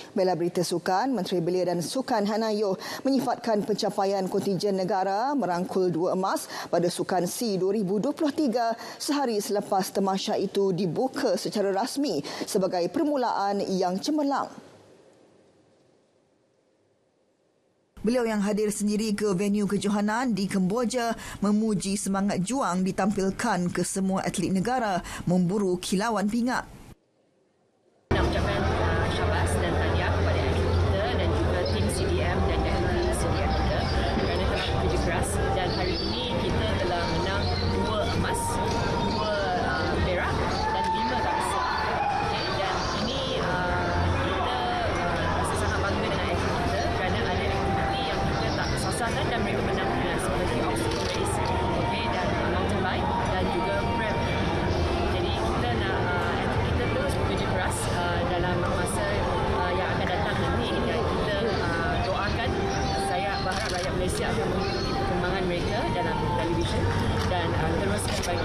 Bela Berita Sukan, Menteri Belia dan Sukan Hanayo menyifatkan pencapaian kontingen negara merangkul 2 emas pada Sukan SEA 2023 sehari selepas tamasya itu dibuka secara rasmi sebagai permulaan yang cemerlang. Beliau yang hadir sendiri ke venue kejohanan di Kemboja memuji semangat juang ditampilkan ke semua atlet negara memburu kilauan pingat. Nak ucapkan syabas dan tahniah kepada atlet kita dan juga tim CDM dan deputi CDM kita kerana telah bekerja keras, dan hari ini kita telah menang 2 emas, 2 perak dan 5 tamsa. Okay, dan ini kita rasa sangat bangga dengan atlet kita kerana ada aktiviti yang kita tak sasarkan dan mereka menang seperti obstacle race, okay, dan mountain bike dan juga prep. Jadi kita nak atlet kita terus bekerja keras dalam masa yang akan datang nanti, dan kita doakan, saya berharap rakyat Malaysia akan mengikuti perkembangan mereka dalam televisyen dan teruskan bagi